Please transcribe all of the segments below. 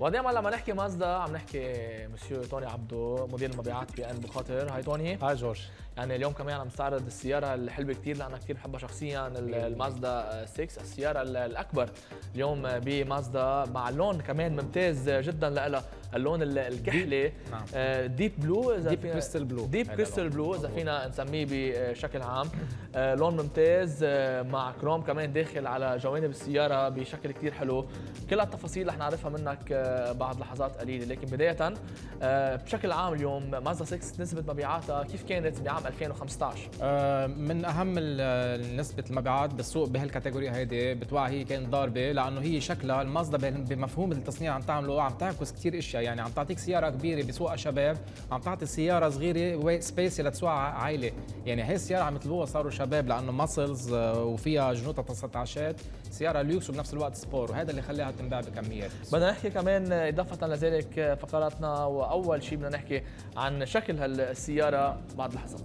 ودائما لما نحكي مازدا عم نحكي مسيو توني عبدو مدير المبيعات بأن بخاطر. هاي توني. هاي جورج. يعني اليوم كمان عم نستعرض السياره الحلوه كثير اللي انا كثير بحبها شخصيا، المازدا 6 السياره الاكبر اليوم بمازدا، مع اللون كمان ممتاز جدا لها، اللون الكحلي ديب بلو، ديب كريستال بلو، ديب كريستال بلو اذا فينا نسميه بشكل عام. لون ممتاز مع كروم كمان داخل على جوانب السياره بشكل كثير حلو. كل التفاصيل رح نعرفها منك بعد لحظات قليله، لكن بدايه بشكل عام اليوم مازدا 6 نسبه مبيعاتها كيف كانت بعام 2015؟ من اهم نسبه المبيعات بالسوق بهالكاتيجوري هيدي بتوقع هي كانت ضاربه، لانه هي شكلها المازدا بمفهوم التصنيع عم تعمله عم تعكس كثير اشياء، يعني عم تعطيك سياره كبيره بسوقها شباب، عم تعطي سياره صغيره سبيسي لتسوقها عائله، يعني هي السياره عم يطلبوها صاروا شباب لانه ماسلز وفيها جنوطها 19 سياره ليوكس وبنفس الوقت سبور، وهذا اللي خلاها تنباع بكميات. بدنا نحكي كمان اضافه لذلك فقراتنا، واول شيء بدنا نحكي عن شكل هالسياره بعد لحظات.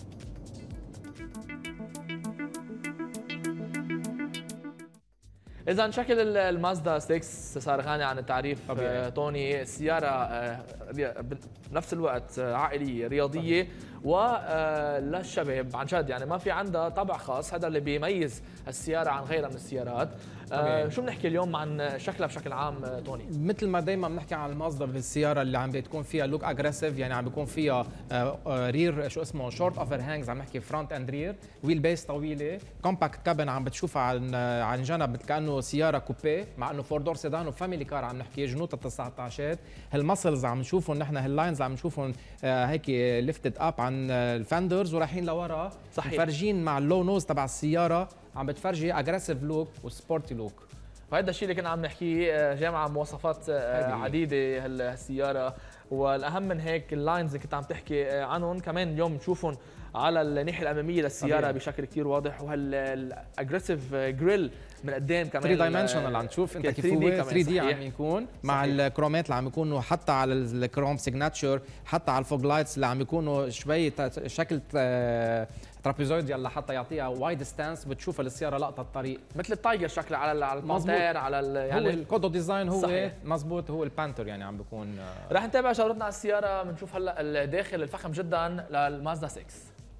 إذا شكل المازدا 6 صار غني عن التعريف توني، السيارة بنفس الوقت عائلية رياضية وللشباب عن جد، يعني ما في عندها طابع خاص، هذا اللي بيميز السيارة عن غيرها من السيارات. شو بنحكي اليوم عن شكلها بشكل عام توني؟ مثل ما دائما بنحكي عن المازدا بالسياره اللي عم بتكون فيها لوك اجريسيف، يعني عم بيكون فيها رير شو اسمه شورت اوفر هانجز، عم نحكي فرونت اند رير، ويل بيس طويله، كومباكت كابن عم بتشوفها عن جنب مثل كانه سياره كوبيه، مع انه فور دور سيدان وفاميلي كار، عم نحكي جنوطها 19 هالمسلز عم نشوفهم نحن، هاللاينز عم نشوفهم هيك ليفتد اب عن الفندرز ورايحين لورا، صحيح، مفرجين مع اللو نوز تبع السياره، عم بتفرجي اجريسيف لوك وسبورتي لوك. وهذا الشيء اللي كنا عم نحكيه، جامعه مواصفات عديده هالسياره، والاهم من هيك اللاينز اللي كنت عم تحكي عنهم كمان اليوم نشوفهم على الناحيه الاماميه للسياره طبيعي بشكل كثير واضح، وهالاجريسيف جريل من قدام كمان 3 دايمنشنال عم تشوف انت كيف هو 3 دي عم يكون مع الكرومات اللي عم يكونوا حتى على الكروم سيجناتشر، حتى على الفوج لايتس اللي عم يكونوا شوي شكل ترابيزويديال لحتى يعطيها وايد ستانس، بتشوف السياره لقطه الطريق مثل التايجر شكله على البانتير، على يعني هو الكودو ديزاين هو مزبوط، هو البانتر يعني عم بيكون. رح نتابع جولتنا على السياره، بنشوف هلا الداخل الفخم جدا للمازدا 6.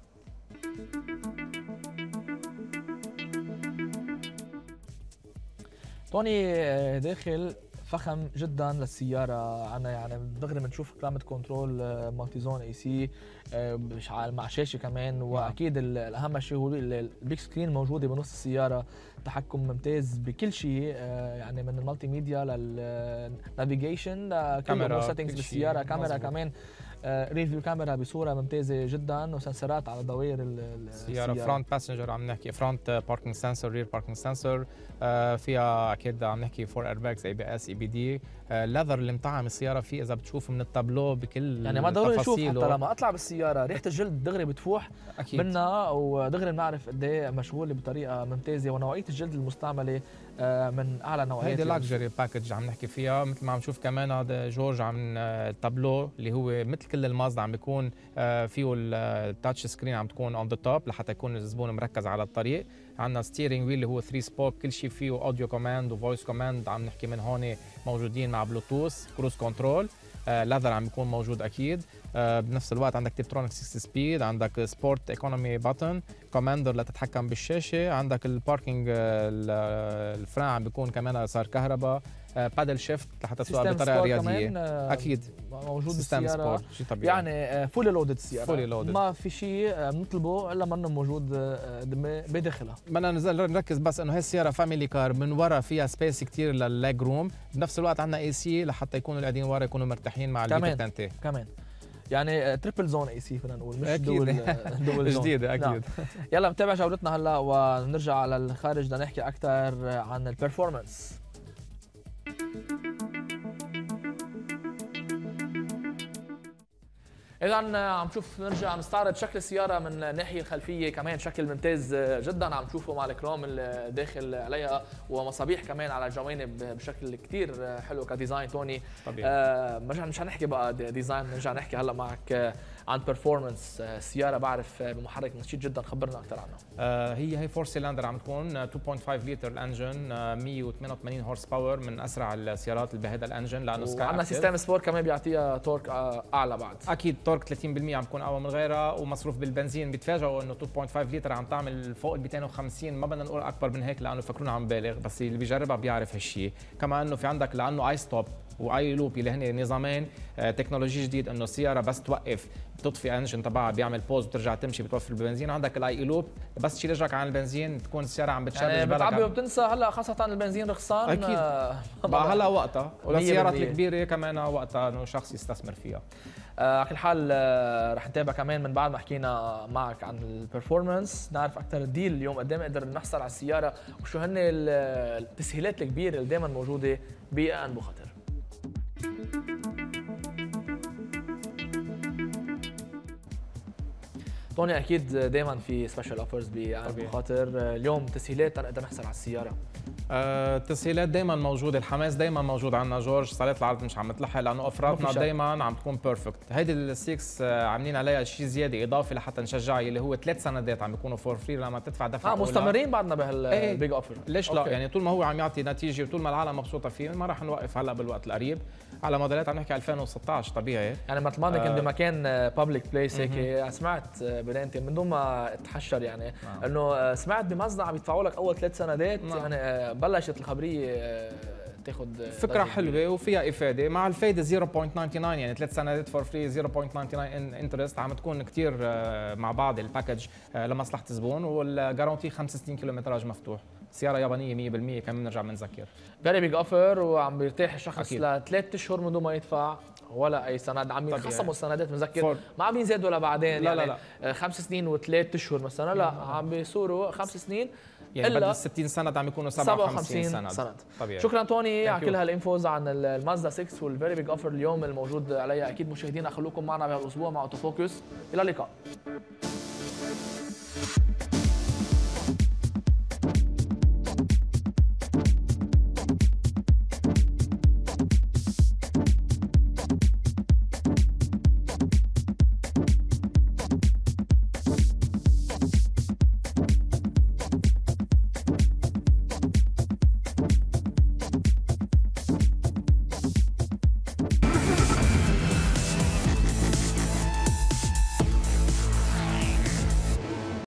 توني داخل فخم جدا للسياره، عنا يعني دغري بنشوف كلامة كنترول مالتي زون اي سي مع شاشه كمان، واكيد الاهم شيء هو البيك سكرين موجوده بنص السياره، تحكم ممتاز بكل شيء، يعني من المالتي ميديا للنافيجيشن كاميرا سيتنجز بالسياره، كاميرا كمان ريفيو كاميرا بصوره ممتازه جدا، وسنسرات على دوائر السياره. فرونت باسنجر عم نحكي فرونت باركينج سنسور، رير باركينج سنسور، فيها اكيد عم نحكي 4 ايرباكس، اي بي اس، اي بي دي، ليذر اللي مطعم السياره فيه اذا بتشوف من التابلو بكل يعني ما ضروري نشوف، حتى لما اطلع بالسياره ريحه الجلد دغري بتفوح منا، ودغري بنعرف قد ايه مشغوله بطريقه ممتازه، ونوعيه الجلد المستعمله من اعلى نوعيات. هيدي لاكجري باكج عم نحكي فيها، مثل ما عم نشوف كمان هذا جورج عم التابلو اللي هو مثل كل المازدا عم بيكون فيه التاتش سكرين عم تكون اون ذا توب لحتى يكون الزبون مركز على الطريق. عندنا ستيرنج ويل اللي هو 3 سبوك، كل شيء فيه اوديو كوماند وفويس كوماند، عم نحكي من هون موجودين مع بلوتوث، كروز كنترول، ليذر عم بيكون موجود اكيد. بنفس الوقت عندك تيبترونيك 60 سبيد، عندك سبورت ايكونومي باتن، كوماندر لتتحكم بالشاشه، عندك الباركينج الفران عم بيكون كمان صار كهرباء، بادل شيفت لحتى تسوق بطريقه رياضيه اكيد موجود بالسياره، شيء طبيعي يعني فولي لودد السياره، فولي لودد، ما في شيء بنطلبه الا منه موجود بداخلها. بدنا نركز بس انه هي السياره فاميلي كار، من ورا فيها سبيس كثير للليج روم، بنفس الوقت عندنا اي سي لحتى يكونوا القاعدين ورا يكونوا مرتاحين مع الفيتو تنتي كمان، يعني تريبل زون اي سي فينا نقول، مش دول جديده اكيد. نعم. يلا نتابع جولتنا هلا ونرجع على الخارج، بدنا نحكي اكثر عن البرفورمانس. إذا عم نشوف نرجع نستعرض شكل السيارة من الناحية الخلفية، كمان شكل ممتاز جدا عم نشوفه مع الكروم الداخل عليها، ومصابيح كمان على الجوانب بشكل كثير حلو كديزاين توني. طبيعي. مش حنحكي بقى ديزاين، نرجع نحكي هلا معك عن performance السياره، بعرف بمحرك نشيط جدا، خبرنا اكثر عنه. هي 4 سيلندر عم تكون 2.5 لتر الانجن، 188 هورس باور، من اسرع السيارات اللي بهذا الانجن لانه سكاي وعندنا سيستم سبور كمان بيعطيها تورك اعلى بعد. اكيد تورك 30% عم تكون اقوى من غيرها، ومصروف بالبنزين بيتفاجئوا انه 2.5 لتر عم تعمل فوق ال 250، ما بدنا نقول اكبر من هيك لانه فكرونا عم بالغ، بس اللي بيجربها بيعرف هالشيء. كمان انه في عندك لانه اي ستوب واي لوب اللي هن نظامين تكنولوجي جديد، انه السياره بس توقف بتطفي انجن تبعها بيعمل بوز وترجع تمشي بتوفر البنزين. عندك الاي لوب بس تشيل رجلك عن البنزين تكون السياره عم بتشرج يعني بالك بتعبي وبتنسى. هلا خاصه البنزين رخصان اكيد بقى هلا وقتها، وللسيارات الكبيره كمان وقتها انه شخص يستثمر فيها. على كل حال رح نتابع كمان من بعد ما حكينا معك عن البرفورمانس، نعرف اكثر الديل اليوم قد ايه نقدر نحصل على السياره وشو هن التسهيلات الكبيره اللي دائما موجوده بأنبو خاطر. توني اكيد دائما في سبيشال اوفرز بأنبو خاطر، اليوم تسهيلات نقدر نحصل على السياره. التسهيلات دائما موجوده، الحماس دائما موجود عندنا جورج. صالات العرض مش عم تلحق لانه اوفراتنا دائما عم تكون بيرفكت. هيدي ال6 عاملين عليها شيء زياده اضافي لحتى نشجعها، اللي هو 3 سندات عم بيكونوا فور فري لما تدفع دفعه مستمرين بعدنا بهالبيج اوفر. ليش لا؟ يعني طول ما هو عم يعطي نتيجه وطول ما العالم مبسوطه فيه ما راح نوقف هلا بالوقت القريب. على موديلات عم نحكي 2016 طبيعي. يعني مثل ما كنت بمكان بابليك بليس هيك سمعت برينتي من دون ما اتحشر يعني انه سمعت بمازدا عم يدفعوا لك اول 3 سندات. يعني بلشت الخبريه تاخذ فكره حلوه وفيها افاده. مع الفايده 0.99 يعني 3 سندات فور فري 0.99 انترست، عم تكون كثير مع بعض الباكج لمصلحه الزبون. والجارونتي 5 سنين كيلومتراج مفتوح. سياره يابانيه 100% كمان بنرجع بنذكر. فيري بيج اوفر، وعم بيرتاح الشخص ل3 اشهر من دون ما يدفع ولا اي سند. عم يخصموا السندات بنذكر، ما عم ينزادوا لبعدين. لا يعني لا 5 سنين و3 اشهر مثلا، لا عم بيصوروا 5 سنين يعني بدل 60 سند عم يكونوا 57 سند. طبيعي. شكرا توني على كل هالانفوز عن المازدا 6 والفيري بيج اوفر اليوم الموجود عليها. اكيد مشاهدينا خلوكم معنا بهالاسبوع مع اوتو فوكس. الى اللقاء.